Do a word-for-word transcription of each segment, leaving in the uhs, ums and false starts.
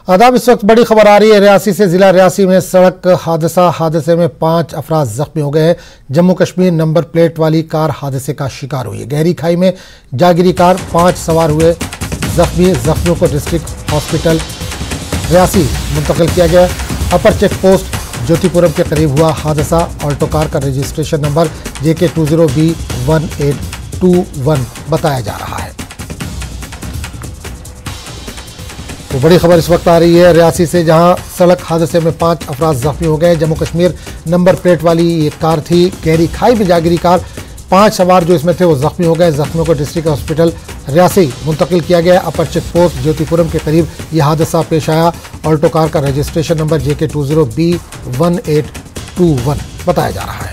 आदाब, इस वक्त बड़ी खबर आ रही है रियासी से। जिला रियासी में सड़क हादसा, हादसे में पांच अफराद जख्मी हो गए हैं। जम्मू कश्मीर नंबर प्लेट वाली कार हादसे का शिकार हुई है। गहरी खाई में जागिरी कार, पांच सवार हुए जख्मी। जख्मियों को डिस्ट्रिक्ट हॉस्पिटल रियासी मुंतकिल किया गया। अपर चेक पोस्ट ज्योतिपुरम के करीब हुआ हादसा। ऑल्टो कार का registration number J K two zero B one eight two one बताया जा रहा है। तो बड़ी खबर इस वक्त आ रही है रियासी से, जहां सड़क हादसे में पांच अफराद जख्मी हो गए। जम्मू कश्मीर नंबर प्लेट वाली ये कार थी। गहरी खाई में जागिरी कार, पांच सवार जो इसमें थे वो जख्मी हो गए। जख्मियों को डिस्ट्रिक्ट हॉस्पिटल रियासी मुंतकिल किया गया। अपर चेक पोस्ट ज्योतिपुरम के करीब यह हादसा पेश आया। ऑल्टो कार का registration number J K two zero B one eight two one बताया जा रहा है।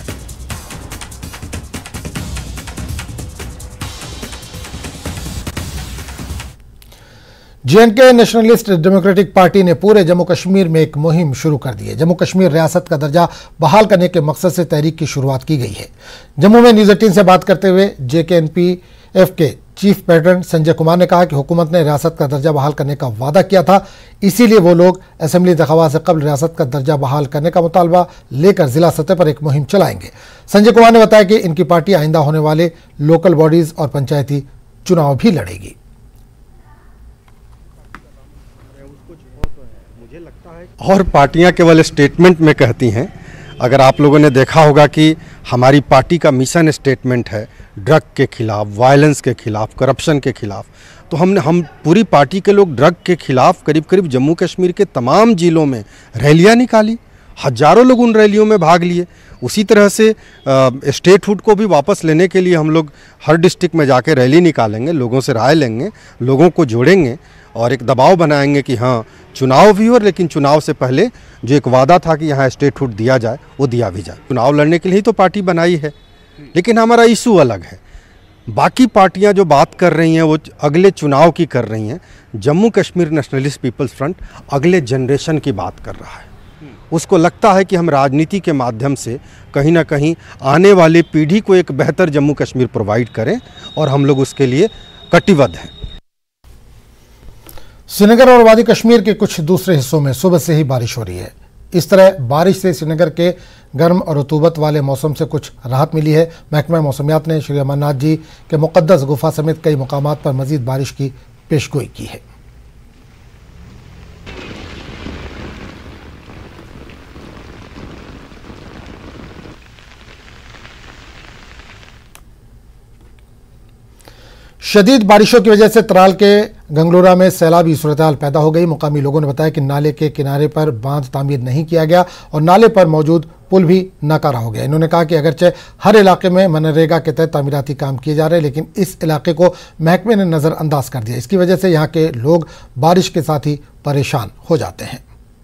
J and K Nationalist Democratic Party ने पूरे जम्मू कश्मीर में एक मुहिम शुरू कर दी है। जम्मू कश्मीर रियासत का दर्जा बहाल करने के मकसद से तहरीक की शुरुआत की गई है। जम्मू में न्यूज एटीन से बात करते हुए J K N P F के चीफ पैटर्न संजय कुमार ने कहा कि हुकूमत ने रियासत का दर्जा बहाल करने का वादा किया था, इसीलिए वो लोग असेंबली इंतखाबात से कबल रियासत का दर्जा बहाल करने का मुतालबा लेकर जिला सतह पर एक मुहिम चलाएंगे। संजय कुमार ने बताया कि इनकी पार्टी आइंदा होने वाले लोकल बॉडीज और पंचायती चुनाव भी लड़ेगी। और पार्टियां केवल स्टेटमेंट में कहती हैं। अगर आप लोगों ने देखा होगा कि हमारी पार्टी का मिशन स्टेटमेंट है ड्रग के खिलाफ, वायलेंस के खिलाफ, करप्शन के खिलाफ, तो हमने हम पूरी पार्टी के लोग ड्रग के खिलाफ करीब करीब जम्मू कश्मीर के तमाम ज़िलों में रैलियां निकाली। हजारों लोग उन रैलियों में भाग लिए। उसी तरह से स्टेटहुड को भी वापस लेने के लिए हम लोग हर डिस्ट्रिक्ट में जाके रैली निकालेंगे, लोगों से राय लेंगे, लोगों को जोड़ेंगे और एक दबाव बनाएंगे कि हाँ चुनाव भी हो, लेकिन चुनाव से पहले जो एक वादा था कि यहाँ स्टेटहुड दिया जाए वो दिया भी जाए। चुनाव लड़ने के लिए ही तो पार्टी बनाई है, लेकिन हमारा इशू अलग है। बाकी पार्टियां जो बात कर रही हैं वो अगले चुनाव की कर रही हैं। Jammu Kashmir Nationalist Peoples Front अगले जनरेशन की बात कर रहा है। उसको लगता है कि हम राजनीति के माध्यम से कहीं ना कहीं आने वाली पीढ़ी को एक बेहतर जम्मू कश्मीर प्रोवाइड करें, और हम लोग उसके लिए कटिबद्ध हैं। श्रीनगर और वादी कश्मीर के कुछ दूसरे हिस्सों में सुबह से ही बारिश हो रही है। इस तरह बारिश से श्रीनगर के गर्म और रतूबत वाले मौसम से कुछ राहत मिली है। महकमा मौसमियात ने श्री अमरनाथ जी के मुक़द्दस गुफा समेत कई मकामात पर मजीद बारिश की पेशगोई की है। शदीद बारिशों की वजह से त्राल के गंगलोरा में सैलाबी सूरत हाल पैदा हो गई। मुकामी लोगों ने बताया कि नाले के किनारे पर बांध तामीर नहीं किया गया और नाले पर मौजूद पुल भी नाकारा हो गया। इन्होंने कहा कि अगरचे हर इलाके में मनरेगा के तहत तामीराती काम किए जा रहे हैं, लेकिन इस इलाके को महकमे ने नज़रअंदाज कर दिया। इसकी वजह से यहाँ के लोग बारिश के साथ ही परेशान हो जाते हैं।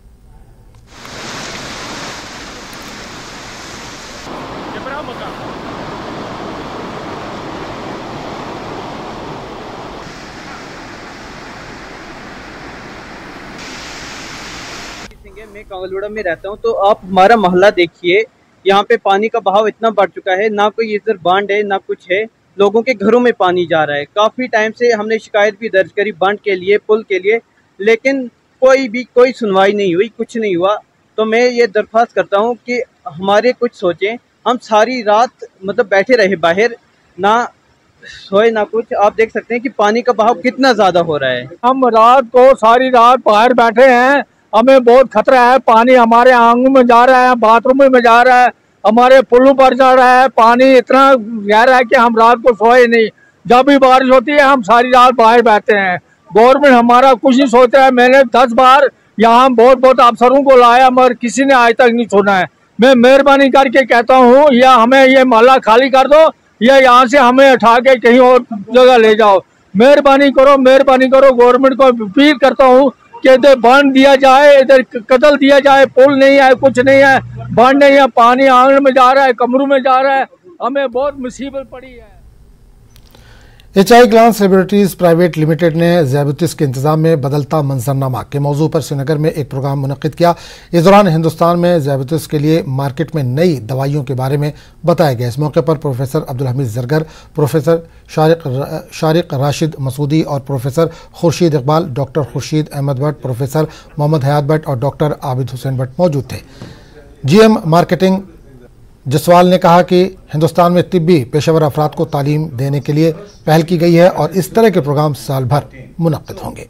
मैं कांगलूड़ा में रहता हूं, तो आप हमारा मोहल्ला देखिए, यहाँ पे पानी का बहाव इतना बढ़ चुका है, ना कोई इधर बांध है ना कुछ है। लोगों के घरों में पानी जा रहा है। काफी टाइम से हमने शिकायत भी दर्ज करी बांध के लिए, पुल के लिए, लेकिन कोई भी कोई सुनवाई नहीं हुई, कुछ नहीं हुआ। तो मैं ये दरख्वास्त करता हूँ कि हमारे कुछ सोचें। हम सारी रात मतलब बैठे रहे बाहर, ना सोए ना कुछ। आप देख सकते हैं कि पानी का बहाव कितना ज्यादा हो रहा है। हम रात को सारी रात बाहर बैठे हैं, हमें बहुत खतरा है। पानी हमारे आंगन में जा रहा है, बाथरूम में जा रहा है, हमारे पुलों पर जा रहा है। पानी इतना गहरा है कि हम रात को सोए नहीं। जब भी बारिश होती है हम सारी रात बाहर बैठते हैं। गवर्नमेंट हमारा कुछ नहीं सोचता है। मैंने दस बार यहाँ बहुत बहुत अफसरों को लाया, मगर किसी ने आज तक नहीं सुना है। मैं मेहरबानी करके कहता हूँ, या हमें ये मोहल्ला खाली कर दो, या यहाँ से हमें उठा के कहीं और जगह ले जाओ। मेहरबानी करो, मेहरबानी करो। गवर्नमेंट को अपील करता हूँ कि इधर बांध दिया जाए, इधर कतल दिया जाए। पुल नहीं है, कुछ नहीं है, बांध नहीं है, पानी आंगन में जा रहा है, कमरों में जा रहा है। हमें बहुत मुसीबत पड़ी है। H I glance laboratories private limited ने ज़ियाबतीस के इंतजाम में बदलता मंजरनामा के मौजू पर श्रीनगर में एक प्रोग्राम मुनक्किद किया। इस दौरान हिंदुस्तान में ज़ियाबतीस के लिए मार्केट में नई दवाइयों के बारे में बताया गया। इस मौके पर प्रोफेसर अब्दुल हमीद जरगर, प्रोफेसर शारिक शारिक राशिद मसूदी और professor Khurshid Iqbal, doctor Khurshid Ahmad Bhatt, professor Mohammad Hayat Bhatt और डॉक्टर आबिद हुसैन भट्ट मौजूद थे। जी एम मार्केटिंग जसवाल ने कहा कि हिंदुस्तान में तिब्बी पेशेवर अफराद को तालीम देने के लिए पहल की गई है और इस तरह के प्रोग्राम साल भर मुनक्किद होंगे।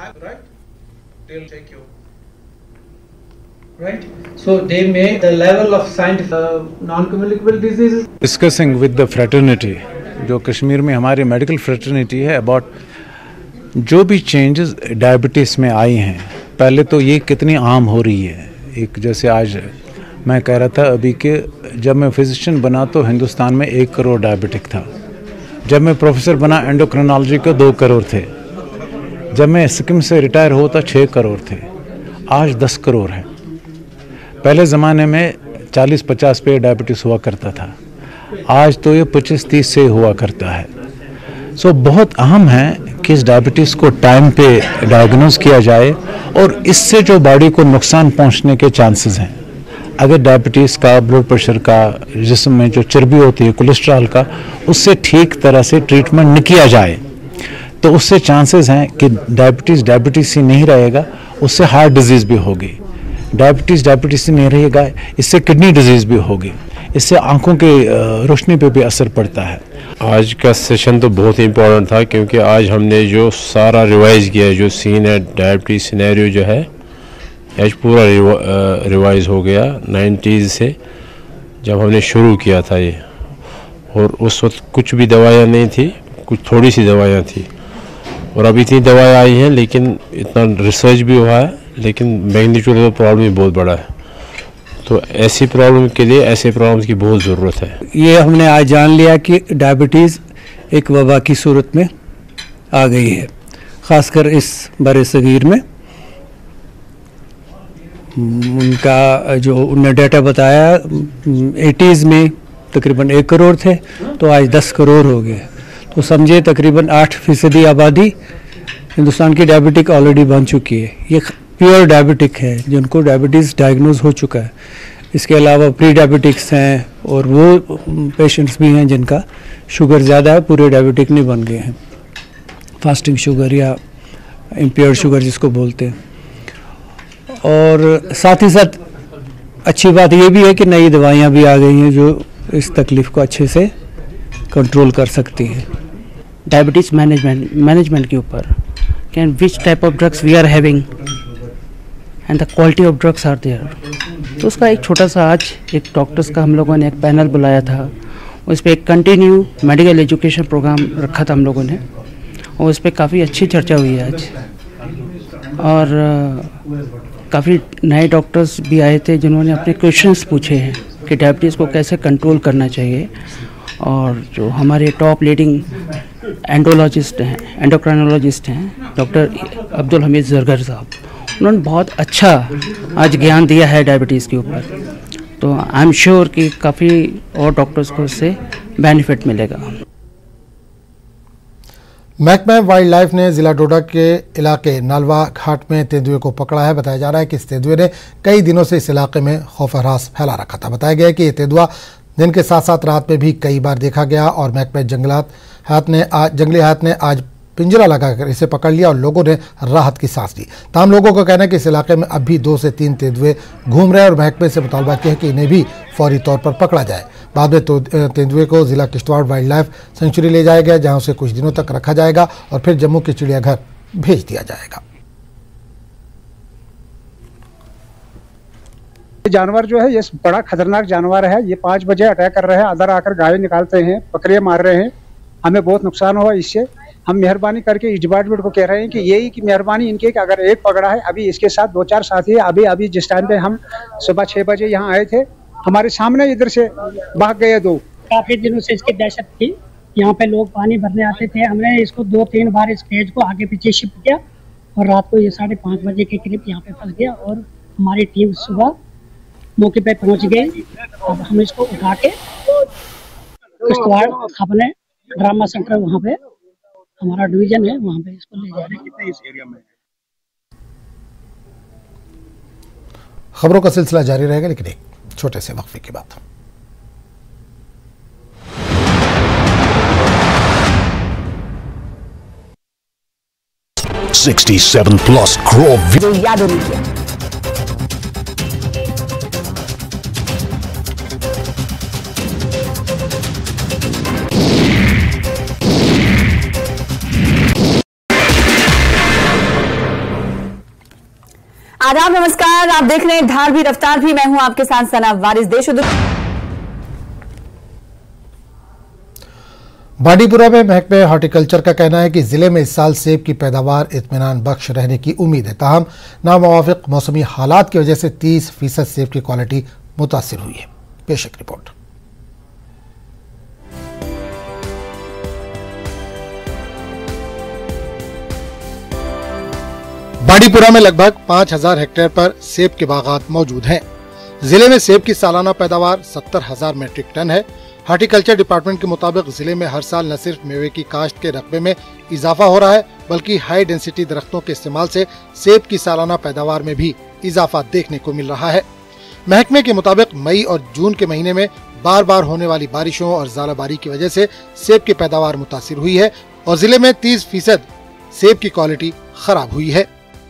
Right. So they made the level of scientific uh, non-communicable diseases. Discussing with the fraternity, जो कश्मीर में हमारी मेडिकल फ्रेटर्निटी है, अबाउट जो भी चेंजेस डायबिटीज़ में आई हैं, पहले तो ये कितनी आम हो रही है। एक जैसे आज मैं कह रहा था अभी कि जब मैं फिजिशियन बना तो हिंदुस्तान में एक करोड़ डायबिटिक था, जब मैं प्रोफेसर बना एंडोक्रिनोलॉजी के दो करोड़ थे, जब मैं सिक्किम से रिटायर होता छः करोड़ थे, आज दस करोड़ है। पहले ज़माने में चालीस पचास पे डायबिटीज़ हुआ करता था, आज तो ये पच्चीस तीस से हुआ करता है। सो so, बहुत अहम है कि इस डायबिटीज़ को टाइम पे डायग्नोज किया जाए और इससे जो बॉडी को नुकसान पहुंचने के चांसेस हैं, अगर डायबिटीज़ का, ब्लड प्रेशर का, जिस्म में जो चर्बी होती है, कोलेस्ट्रॉल का, उससे ठीक तरह से ट्रीटमेंट न किया जाए तो उससे चांसेस हैं कि डायबिटीज़ डायबिटीज़ ही नहीं रहेगा, उससे हार्ट डिजीज़ भी होगी। डायबिटीज़ डायबिटीज़ नहीं रहेगा, इससे किडनी डिजीज़ भी होगी, इससे आंखों की रोशनी पे भी असर पड़ता है। आज का सेशन तो बहुत ही इम्पोर्टेंट था क्योंकि आज हमने जो सारा रिवाइज़ किया है, जो सीन है डायबिटीज़ सिनेरियो जो है आज पूरा रिवाइज़ हो गया नाइन्टीज़ से जब हमने शुरू किया था ये। और उस वक्त कुछ भी दवाइयाँ नहीं थी, कुछ थोड़ी सी दवाइयाँ थी, और अभी इतनी दवाइयाँ आई हैं, लेकिन इतना रिसर्च भी हुआ है, लेकिन मैग्नीट्यूड ऑफ प्रॉब्लम भी बहुत बड़ा है। तो ऐसी प्रॉब्लम के लिए ऐसे प्रॉब्लम्स की बहुत ज़रूरत है। ये हमने आज जान लिया कि डायबिटीज़ एक वबा की सूरत में आ गई है, ख़ासकर इस बड़े सगीर में। उनका जो उन्होंने डाटा बताया, एटीज़ में तकरीबन एक करोड़ थे तो आज दस करोड़ हो गए, तो समझे तकरीबन आठ फीसदी आबादी हिंदुस्तान की डायबिटिक ऑलरेडी बन चुकी है। ये प्योर डायबिटिक है जिनको डायबिटीज़ डायग्नोज हो चुका है। इसके अलावा प्री डायबिटिक्स हैं और वो पेशेंट्स भी हैं जिनका शुगर ज़्यादा है, पूरे डायबिटिक नहीं बन गए हैं, फास्टिंग शुगर या इम्प्योर शुगर जिसको बोलते हैं। और साथ ही साथ अच्छी बात ये भी है कि नई दवाइयाँ भी आ गई हैं जो इस तकलीफ़ को अच्छे से कंट्रोल कर सकती हैं। डायबिटीज़ मैनेजमेंट मैनेजमेंट के ऊपर can which type of drugs we are having and the quality of drugs are there. तो उसका एक छोटा सा आज एक डॉक्टर्स का हम लोगों ने एक पैनल बुलाया था, उस पर एक कंटिन्यू मेडिकल एजुकेशन प्रोग्राम रखा था हम लोगों ने, और उस पर काफ़ी अच्छी चर्चा हुई है आज। और काफ़ी नए डॉक्टर्स भी आए थे जिन्होंने अपने क्वेश्चंस पूछे हैं कि डायबिटीज़ को कैसे कंट्रोल करना चाहिए। और जो हमारे टॉप लीडिंग एंडोलॉजिस्ट हैं, एंडोक्राइनोलॉजिस्ट हैं, डॉक्टर अब्दुल हमीद जरगर साहब, उन्होंने बहुत अच्छा आज ज्ञान दिया है डायबिटीज़ के ऊपर। तो आई एम श्योर कि काफ़ी और डॉक्टर्स को इससे बेनिफिट मिलेगा। महकमा वाइल्ड लाइफ ने जिला डोडा के इलाके नालवा घाट में तेंदुए को पकड़ा है। बताया जा रहा है कि इस तेंदुए ने कई दिनों से इस इलाके में खौफ हरास फैला रखा था। बताया गया है कि यह तेंदुआ दिन के साथ साथ रात में भी कई बार देखा गया और महकमा जंगलात हयात ने आज जंगली हयात ने आज पिंजरा लगाकर इसे पकड़ लिया और लोगों ने राहत की सांस ली। तमाम लोगों का कहना है कि इस इलाके में अब भी दो से तीन तेंदुए घूम रहे हैं और महकमे से मुतालबा किया है कि इन्हें भी फौरी तौर पर पकड़ा जाए। बाद में तो तेंदुए को जिला किश्तवाड़ वाइल्ड लाइफ सेंचुरी ले जाया गया, जहां उसे कुछ दिनों तक रखा जाएगा और फिर जम्मू के चिड़ियाघर भेज दिया जाएगा। जानवर जो है ये बड़ा खतरनाक जानवर है। ये पाँच बजे अटैक कर रहे हैं, अंदर आकर गाय निकालते हैं, बकरियां मार रहे हैं। हमें बहुत नुकसान हुआ इससे। हम मेहरबानी करके इस डिपार्टमेंट को कह रहे हैं कि यही की मेहरबानी इनके कि अगर एक पकड़ा है, अभी इसके साथ दो चार साथी है। अभी अभी जिस टाइम पे हम सुबह छः बजे यहाँ आए थे, हमारे सामने इधर से भाग गए दो। काफी दिनों से इसकी दहशत थी। यहाँ पे लोग पानी भरने आते थे। हमने इसको दो तीन बार इस केज को आगे पीछे शिफ्ट किया और रात को ये साढ़े पाँच बजे के करीब यहाँ पे फंस गया और हमारी टीम सुबह मौके पे पहुँच गई। अब हम इसको उठा के किश्तवाड़ अपने ड्रामा सेंटर वहाँ पे हमारा डिवीजन है, वहाँ पे इसको ले जा रहे हैं। कितने इस एरिया में? खबरों का सिलसिला जारी रहेगा, लेकिन एक छोटे से वक्फे के बाद। sixty-seven plus Grove याद होनी चाहिए। आदाब, नमस्कार, आप देख रहे हैं धार भी रफ्तार भी। मैं हूं आपके साथ सना वारिस। देश और बांडीपुरा में महकमे हॉर्टिकल्चर का कहना है कि जिले में इस साल सेब की पैदावार इत्मीनान बख्श रहने की उम्मीद है। ताहम नामुवाफिक मौसमी हालात की वजह से तीस फीसद सेब की क्वालिटी मुतासिर हुई है। पेश एक रिपोर्ट। बांडीपुरा में लगभग पाँच हजार हेक्टेयर पर सेब के बागात मौजूद हैं। जिले में सेब की सालाना पैदावार सत्तर हजार मीट्रिक टन है। हॉर्टिकल्चर डिपार्टमेंट के मुताबिक जिले में हर साल न सिर्फ मेवे की काश्त के रकबे में इजाफा हो रहा है, बल्कि हाई डेंसिटी दरख्तों के इस्तेमाल से सेब की सालाना पैदावार में भी इजाफा देखने को मिल रहा है। महकमे के मुताबिक मई और जून के महीने में बार बार होने वाली बारिशों और ज़ालाबारी की वजह से सेब की पैदावार मुतासिर हुई है और जिले में तीस फीसद सेब की क्वालिटी खराब हुई है।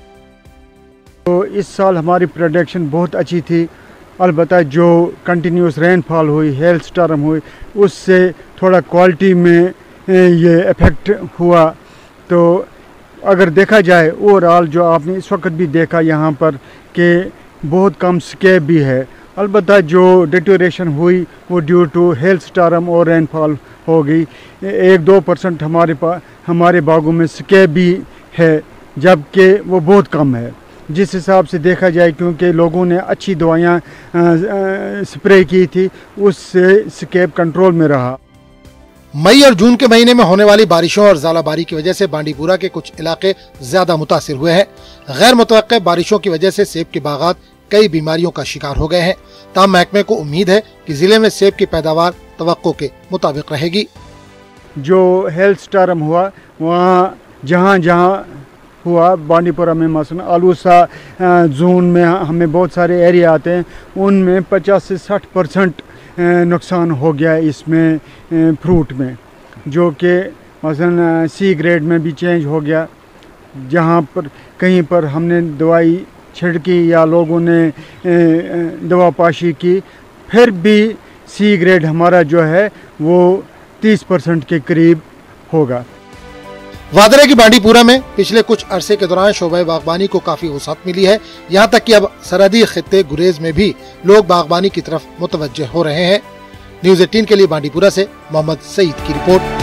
तो इस साल हमारी प्रोडक्शन बहुत अच्छी थी, अलबत्ता जो कंटिन्यूस रेनफॉल हुई, हेल स्टॉर्म हुई, उससे थोड़ा क्वालिटी में ये इफ़ेक्ट हुआ। तो अगर देखा जाए ओवरऑल जो आपने इस वक्त भी देखा यहाँ पर कि बहुत कम स्केप भी है, अलबत्ता जो डिटोरेशन हुई वो ड्यू टू हेल स्टॉर्म और रेनफॉल हो गई। एक दो परसेंट हमारे पास हमारे बागों में स्केप भी है, जबकि वो बहुत कम है जिस हिसाब से देखा जाए, क्योंकि लोगों ने अच्छी दवाइयाँ स्प्रे की थी, उससे स्केप कंट्रोल में रहा। मई और जून के महीने में होने वाली बारिशों और ज़ालाबारी की वजह से बांडीपुरा के कुछ इलाके ज्यादा मुतासिर हुए हैं। गैर मुतवक्के बारिशों की वजह से सेब के बागात कई बीमारियों का शिकार हो गए हैं। ताहम महकमे को उम्मीद है कि जिले में सेब की पैदावार तवक्को के मुताबिक रहेगी। जो हेल्थ स्टॉर्म हुआ वहाँ जहाँ जहाँ हुआ, बांडीपुरा में मसलन आलूसा जोन में हमें बहुत सारे एरिया आते हैं, उनमें पचास से साठ परसेंट नुकसान हो गया इसमें फ्रूट में, जो कि मसलन सी ग्रेड में भी चेंज हो गया। जहाँ पर कहीं पर हमने दवाई छिड़की या लोगों ने दवा पाशी की, फिर भी सी ग्रेड हमारा जो है वो तीस परसेंट के करीब होगा। वादरे की बांडीपुरा में पिछले कुछ अरसे के दौरान शोबे बागबानी को काफी वसाअत मिली है। यहाँ तक कि अब सरहदी खित्ते गुरेज में भी लोग बागबानी की तरफ मुतवज्जे हो रहे हैं। न्यूज़ अठारह के लिए बांडीपुरा से मोहम्मद सईद की रिपोर्ट।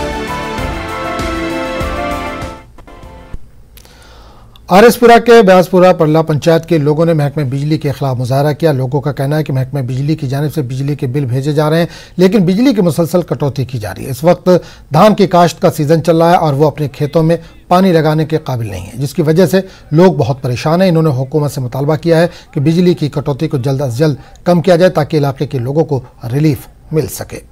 आरएसपुरा के ब्यासपुरा परला पंचायत के लोगों ने महकमे बिजली के खिलाफ मुजाहरा किया। लोगों का कहना है कि महकमे बिजली की जानिब से बिजली के बिल भेजे जा रहे हैं, लेकिन बिजली की मुसलसल कटौती की जा रही है। इस वक्त धान की काश्त का सीजन चल रहा है और वो अपने खेतों में पानी लगाने के काबिल नहीं है, जिसकी वजह से लोग बहुत परेशान हैं। इन्होंने हुकूमत से मुतालबा किया है कि बिजली की कटौती को जल्द अज जल्द कम किया जाए ताकि इलाके के लोगों को रिलीफ मिल सके।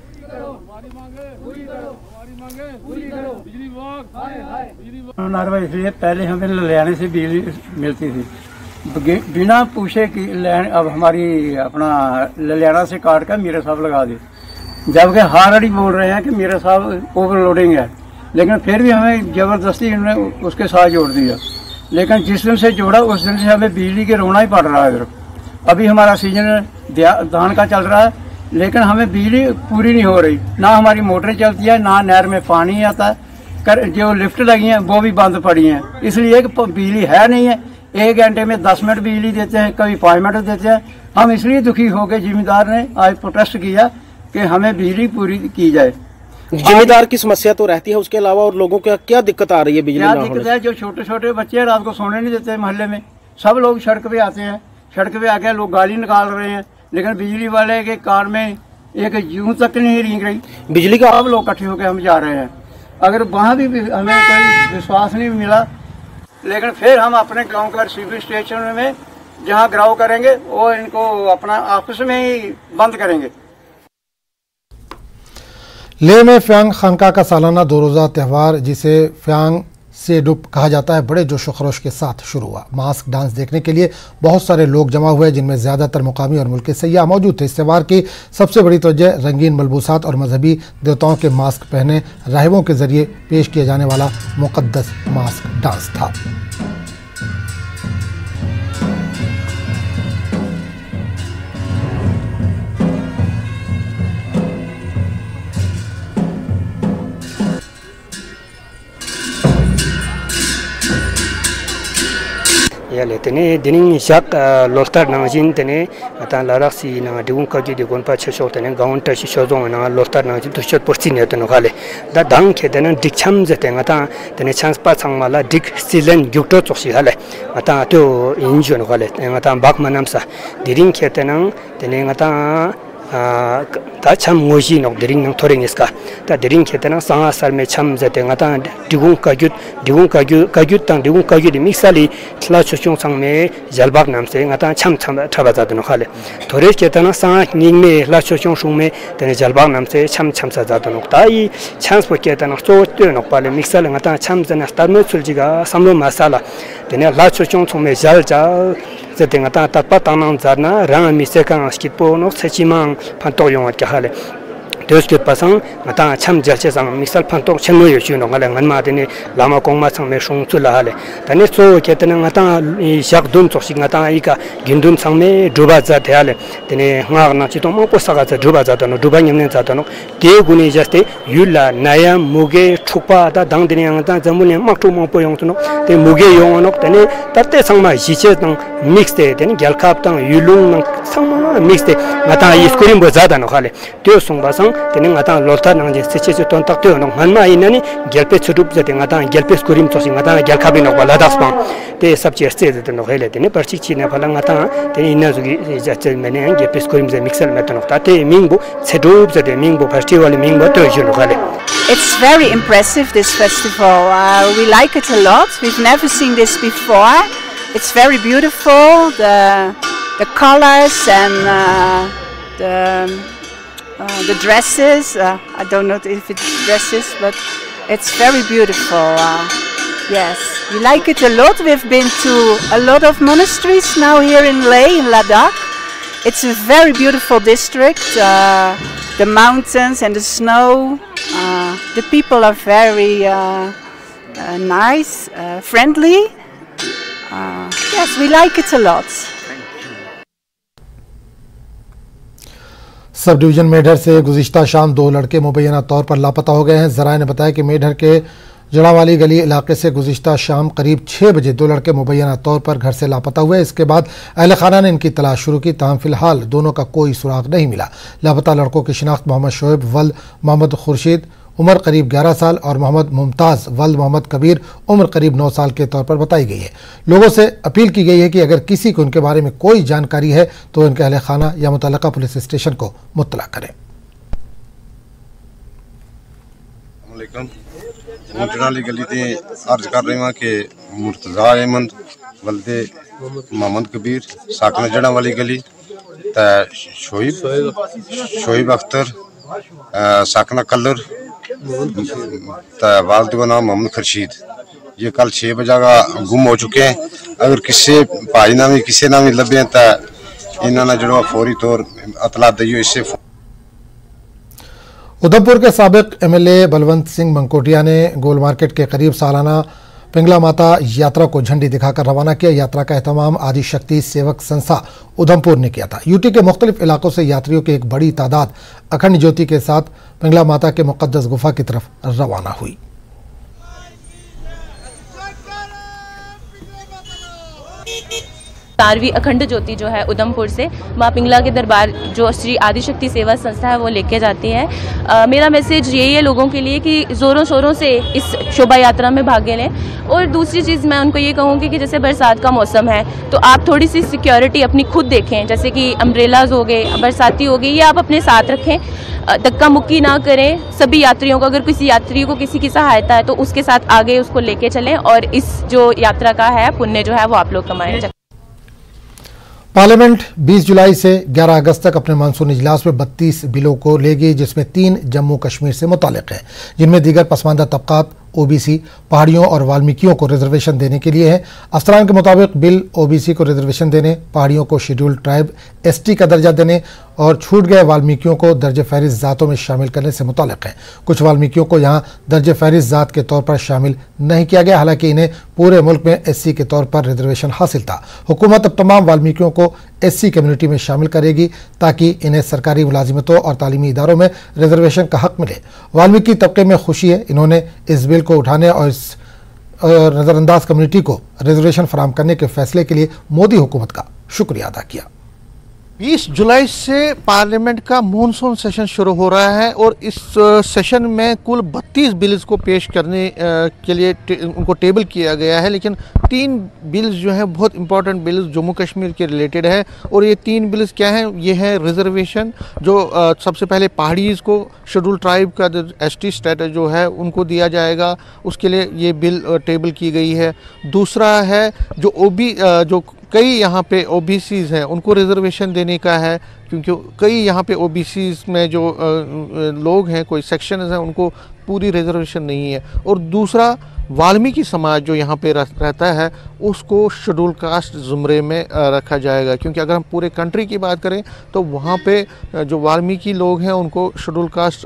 इसलिए पहले हमें लुधियाने से बिजली मिलती थी बिना पूछे कि लैन अब हमारी अपना लुधियाना से काट कर मेरे साहब लगा दे, जबकि हारड़ी बोल रहे हैं कि मेरे साहब ओवरलोडिंग है, लेकिन फिर भी हमें जबरदस्ती उन्होंने उसके साथ जोड़ दिया। लेकिन जिस दिन से जोड़ा उस दिन से हमें बिजली के रोना ही पड़ रहा है। इधर अभी हमारा सीजन धान का चल रहा है, लेकिन हमें बिजली पूरी नहीं हो रही, ना हमारी मोटरें चलती है, ना नहर में पानी आता है, कर जो लिफ्ट लगी हैं वो भी बंद पड़ी हैं, इसलिए कि बिजली है नहीं है। एक घंटे में दस मिनट बिजली देते हैं, कभी पाँच मिनट देते हैं। हम इसलिए दुखी हो गए, जिम्मेदार ने आज प्रोटेस्ट किया कि हमें बिजली पूरी की जाए। जिम्मेदार की समस्या तो रहती है, उसके अलावा और लोगों को क्या दिक्कत आ रही है? बिजली क्या दिक्कत है? जो छोटे छोटे बच्चे हैं रात को सोने नहीं देते मोहल्ले में, सब लोग सड़क पे आते हैं, सड़क पे आके लोग गाली निकाल रहे हैं, लेकिन बिजली वाले के कार में एक जूं तक नहीं रिंग रही बिजली का। अब लोग इकट्ठे होकर हम जा रहे हैं, अगर वहाँ भी हमें कोई विश्वास नहीं मिला, लेकिन फिर हम अपने गांव का सिविल स्टेशन में जहाँ ग्राव करेंगे वो इनको अपना ऑफिस में ही बंद करेंगे। लेह में फ्यांग खानका का सालाना दो रोज़ा त्यौहार, जिसे फ्यांग से डुप कहा जाता है, बड़े जोश खरोश के साथ शुरू हुआ। मास्क डांस देखने के लिए बहुत सारे लोग जमा हुए, जिनमें ज़्यादातर मुकामी और मुल्की सयाह मौजूद थे। इस त्यौहार की सबसे बड़ी तवज्जो रंगीन मलबूसात और मजहबी देवताओं के मास्क पहने राहिबों के जरिए पेश किया जाने वाला मुक़द्दस मास्क डांस था। या लेते ने दिनिंग शक लोस्टर नाजिन तने अता लारासी ना दिगुन काजी दिगुन पा छशो तने गाउन ता शिशोजो ना लोस्टर नाजिन तुशत परसी ने तनो खाले दा दांग के तने दिक्षम जते अता तने चांस पा सांगमाला दिक सिलन गुक्तो चोसी हाले अता तो इंजो नो खाले अता बाक मनमसा दिरिंग के तने तने अता ता छम मोजी नो दिरिंग न थोरिंग इसका ता दिरिंग के तना सा साल में छम जते ngata दिगुं काजुत दिगुं काजु काजुत ता दिगुं काजु दि मिक्साली थला छुचों संग में जलबाग नाम से ngata छम छम थबा जात न खाले थोरे के तना सा निंग में ला छुचों सुं में तने जलबाग नाम से छम छम सा जात न ताई छांस पो के तना सो ते न पाले मिक्साल ngata छम जना स्टार में सुलजिगा समलो मसाला तने ला छुचों सुं में जल जा जते ngata तपा तानां जाना रंग मिसे का स्किपो नो सचिमांग 판토용 하래 देश पासंग मता छम जलसे संग मिसल फंतो छनो यछु न गले ngन मादने लामा कोंगमा संग में सुंग चुला हाले तने सो केतन ngata शक दुन चोसी ngata इका गिंदुन संग में डुबा जात हाले तने ngak na चितो मो पोसागा ज डुबा जात न डुबा निमने जात न ते गुनी जस्ते युला नाया मुगे ठुपा दा दंग दिने ngata जमुने मक्टु मो पोयों तनो ते मुगे यों न तने तते संग मा जिचे तंग मिक्स ते तने गलखाप तंग युलुंग न संग मिक्स ते ngata इसकुरिम बो जादा न खाले त्यो संग बासंग तने ngata lota nang je seche che ton tak tyo no manma inani gelpe churup jate ngata gelpe skurim chosi ngata gelkhabi no bala daspa te sab che ste de no hele tene parchi chi ne phala ngata tene ina zugi jache mene gelpe skurim je mixel meto no tate mingbo chedup jate mingbo festival mingbo to je no hele. It's very impressive, this festival. Uh, we like it a lot. We've never seen this before. It's very beautiful, the the colors and uh, the Uh, the dresses, uh, I don't know if it's dresses, but it's very beautiful. Uh, yes, we like it a lot. We've been to a lot of monasteries now here in Leh, in Ladakh. It's a very beautiful district. Uh, the mountains and the snow. Uh, the people are very uh, uh, nice, uh, friendly. Uh, yes, we like it a lot. सब division Mendhar से गुज़िश्ता शाम दो लड़के मुबैना तौर पर लापता हो गए हैं। ज़राए ने बताया कि मेढर के जड़ावाली गली इलाके से गुज़िश्ता शाम करीब छः बजे दो लड़के मुबैना तौर पर घर से लापता हुए। इसके बाद अहल खाना ने इनकी तलाश शुरू की, ताहम फिलहाल दोनों का कोई सुराग नहीं मिला। लापता लड़कों की शिनाख्त मोहम्मद शोएब वल्द मोहम्मद खुर्शीद उम्र करीब ग्यारह साल और मोहम्मद मुमताज़ वल्द मोहम्मद कबीर उम्र करीब नौ साल के तौर पर बताई गई है। लोगों से अपील की गई है कि अगर किसी को उनके बारे में कोई जानकारी है तो इनके अहल खाना या मुतल्लका पुलिस स्टेशन को मुत्तला करें। जड़ाली गली से अर्ज कर रहे हैं कि मुर्तज़ा अहमद वल्दे मोहम्मद कबीर साकना जड़ा वाली गली शोइब शोइब अख्तर साकना कलर वालद का नाम मोहम्मद खुर्शीद, ये कल छः बजे का गुम हो चुके हैं। अगर किसी भाई ना भी किसी ना भी लभे तो इन्होंने जो फौरी तौर अतला दियो। इससे उधमपुर के साबिक एमएलए बलवंत सिंह मंकोटिया ने गोल मार्केट के करीब सालाना पिंगला माता यात्रा को झंडी दिखाकर रवाना किया। यात्रा का एहतमाम आदि शक्ति सेवक संस्था उधमपुर ने किया था। यूटी के मुख्तलिफ इलाकों से यात्रियों की एक बड़ी तादाद अखंड ज्योति के साथ पिंगला माता के मुक़द्दस गुफा की तरफ रवाना हुई। बारहवीं अखंड ज्योति जो है उधमपुर से माँ पिंगला के दरबार जो श्री आदिशक्ति सेवा संस्था है वो लेके जाती है। आ, मेरा मैसेज यही है लोगों के लिए कि ज़ोरों शोरों से इस शोभा यात्रा में भाग लें। और दूसरी चीज़ मैं उनको ये कहूँगी कि जैसे बरसात का मौसम है तो आप थोड़ी सी सिक्योरिटी अपनी खुद देखें, जैसे कि अम्ब्रेलाज हो गए, बरसाती हो गई, ये आप अपने साथ रखें। धक्का मुक्की ना करें सभी यात्रियों को। अगर किसी यात्री को किसी की सहायता है तो उसके साथ आगे उसको लेके चलें और इस जो यात्रा का है पुण्य जो है वो आप लोग कमाएं। पार्लियामेंट बीस जुलाई से ग्यारह अगस्त तक अपने मानसून इजलास में बत्तीस बिलों को लेगी, जिसमें तीन जम्मू कश्मीर से मुतालिक है, जिनमें दीगर पसमानदा तबकात, ओबीसी, पहाड़ियों और वाल्मीकियों को रिजर्वेशन देने के लिए है। अफसरान के मुताबिक बिल ओबीसी को रिजर्वेशन देने, पहाड़ियों को शेड्यूल्ड ट्राइब एसटी का दर्जा देने और छूट गए वाल्मीकियों को दर्ज फहरिस्त ज़ातों में शामिल करने से मुताल्लिक है। कुछ वाल्मीकियों को यहाँ दर्ज फहरिस्त ज़ात के तौर पर शामिल नहीं किया गया, हालांकि इन्हें पूरे मुल्क में एससी के तौर पर रिजर्वेशन हासिल था। हुकूमत अब तमाम वाल्मीकियों को एससी कम्युनिटी में शामिल करेगी ताकि इन्हें सरकारी मुलाजिमतों और तालीमी इदारों में रिजर्वेशन का हक मिले। वाल्मीकि तबके में खुशी है, इन्होंने इस बिल को उठाने और इस नज़रअंदाज कम्युनिटी को रिजर्वेशन फराहम करने के फैसले के लिए मोदी हुकूमत का शुक्रिया अदा किया। बीस जुलाई से पार्लियामेंट का मॉनसून सेशन शुरू हो रहा है और इस सेशन में कुल बत्तीस बिल्स को पेश करने के लिए उनको टेबल किया गया है, लेकिन तीन बिल्स जो हैं बहुत इंपॉर्टेंट बिल्स जम्मू कश्मीर के रिलेटेड है। और ये तीन बिल्स क्या हैं? ये है रिजर्वेशन, जो सबसे पहले पहाड़ीज़ को शेड्यूल ट्राइब का एसटी स्टेटस जो है उनको दिया जाएगा, उसके लिए ये बिल टेबल की गई है। दूसरा है जो ओबी जो कई यहाँ पे ओबीसीज़ हैं उनको रिजर्वेशन देने का है, क्योंकि कई यहाँ पे ओबीसीज़ में जो लोग हैं, कोई सेक्शंस हैं, उनको पूरी रिजर्वेशन नहीं है। और दूसरा वाल्मीकि समाज जो यहाँ पे रहता है उसको शेड्यूल कास्ट ज़ुमरे में रखा जाएगा, क्योंकि अगर हम पूरे कंट्री की बात करें तो वहाँ पे जो वाल्मीकि लोग हैं उनको शेड्यूल कास्ट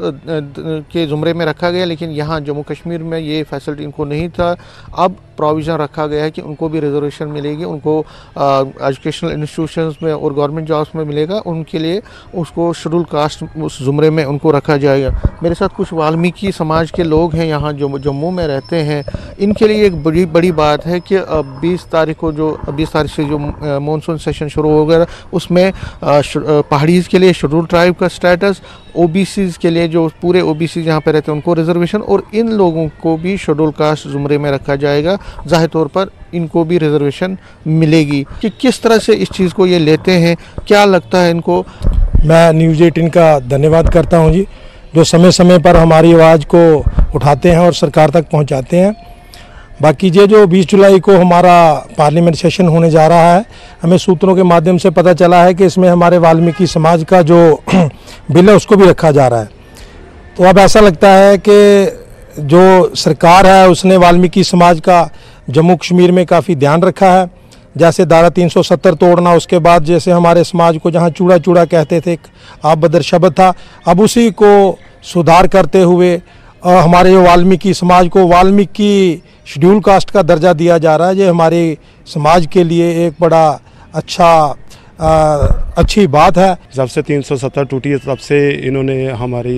के ज़ुमरे में रखा गया, लेकिन यहाँ जम्मू कश्मीर में ये फैसिलिटी इनको नहीं था। अब प्रोविज़न रखा गया है कि उनको भी रिजर्वेशन मिलेगी, उनको एजुकेशनल इंस्टीट्यूशंस में और गवर्नमेंट जॉब्स में मिलेगा, उनके लिए उसको शेड्यूल कास्ट उस ज़ुमरे में उनको रखा जाएगा। मेरे साथ कुछ वाल्मीकि समाज के लोग हैं यहाँ जो जम्मू में रहते हैं, इनके लिए एक बड़ी बड़ी बात है कि बीस तारीख को जो बीस तारीख से जो मॉनसून सेशन शुरू हो गया उसमें पहाड़ीज़ के लिए शेड्यूल ट्राइब का स्टेटस, ओबीसीज़ के लिए जो पूरे ओबीसी यहाँ पे रहते हैं उनको रिजर्वेशन, और इन लोगों को भी शेड्यूल कास्ट ज़ुमरे में रखा जाएगा। ज़ाहिर तौर पर इनको भी रिजर्वेशन मिलेगी। कि किस तरह से इस चीज़ को ये लेते हैं, क्या लगता है इनको? मैं न्यूज़ एटीन का धन्यवाद करता हूँ जी, जो समय समय पर हमारी आवाज़ को उठाते हैं और सरकार तक पहुँचाते हैं। बाकी ये जो बीस जुलाई को हमारा पार्लियामेंट सेशन होने जा रहा है, हमें सूत्रों के माध्यम से पता चला है कि इसमें हमारे वाल्मीकि समाज का जो बिल है उसको भी रखा जा रहा है। तो अब ऐसा लगता है कि जो सरकार है उसने वाल्मीकि समाज का जम्मू कश्मीर में काफ़ी ध्यान रखा है। जैसे धारा तीन सौ सत्तर तोड़ना, उसके बाद जैसे हमारे समाज को जहाँ चूड़ा चूड़ा कहते थे, आप बदर शब्द था, अब उसी को सुधार करते हुए हमारे वाल्मीकि समाज को वाल्मीकि शेड्यूल कास्ट का दर्जा दिया जा रहा है। ये हमारे समाज के लिए एक बड़ा अच्छा आ, अच्छी बात है। जब से तीन सौ सत्तर टूटी है तब से इन्होंने हमारी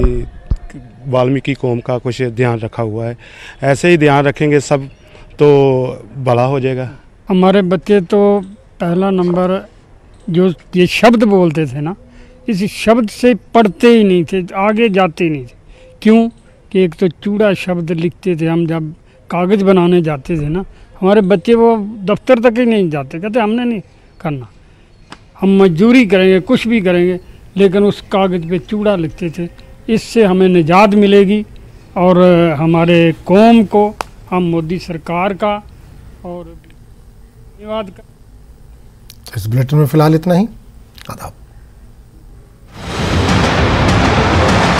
वाल्मीकि कौम का कुछ ध्यान रखा हुआ है। ऐसे ही ध्यान रखेंगे सब तो भला हो जाएगा। हमारे बच्चे तो पहला नंबर जो ये शब्द बोलते थे ना, इस शब्द से पढ़ते ही नहीं थे, आगे जाते ही नहीं थे। क्यों कि एक तो चूड़ा शब्द लिखते थे, हम जब कागज़ बनाने जाते थे ना, हमारे बच्चे वो दफ्तर तक ही नहीं जाते, कहते हमने नहीं करना, हम मजदूरी करेंगे, कुछ भी करेंगे, लेकिन उस कागज़ पे चूड़ा लिखते थे। इससे हमें निजात मिलेगी और हमारे कौम को हम मोदी सरकार का और धन्यवाद। इस बुलेटिन में फिलहाल इतना ही। आदाब।